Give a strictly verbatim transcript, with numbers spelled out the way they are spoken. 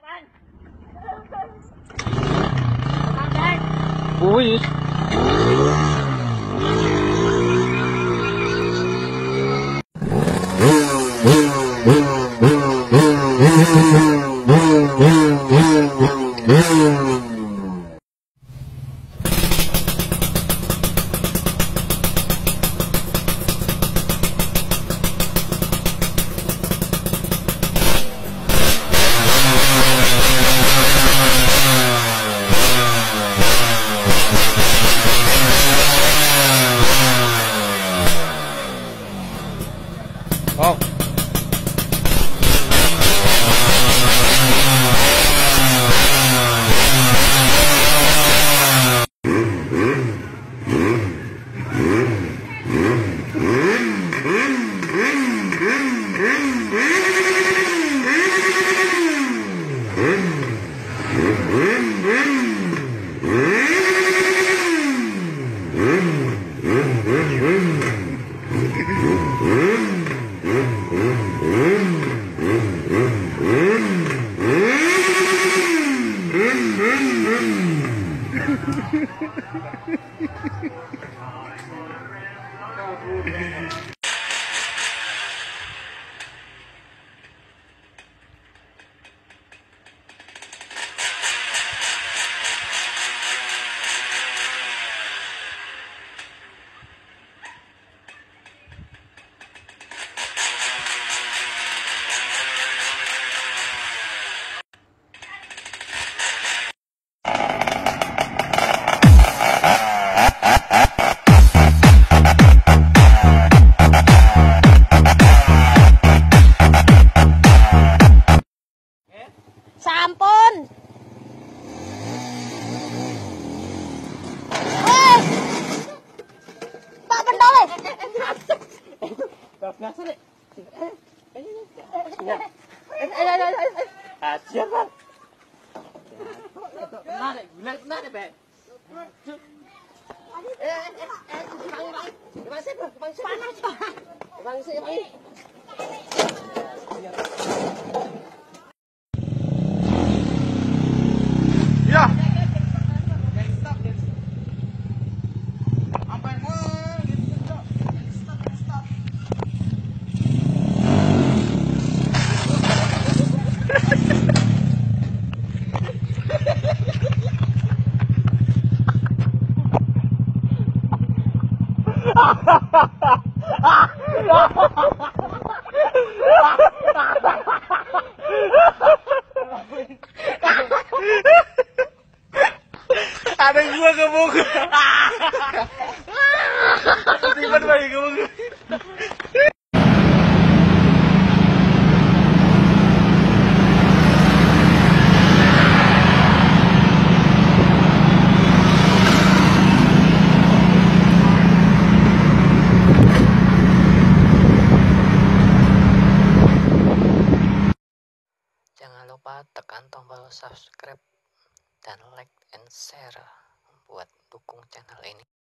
Wih. Oh. Sampun. Eh. Pak Pentole. Biasa deh. Aja, Bang. Benar deh, benar benar deh, Bang. Eh, eh, eh, Bang, sih, Bang, sih. Panas, Bang. Bang, sih, Bang. Ya. Ada gua ke muka. Tiba-tiba lagi ke muka. Jangan lupa tekan tombol subscribe dan like and share buat dukung channel ini.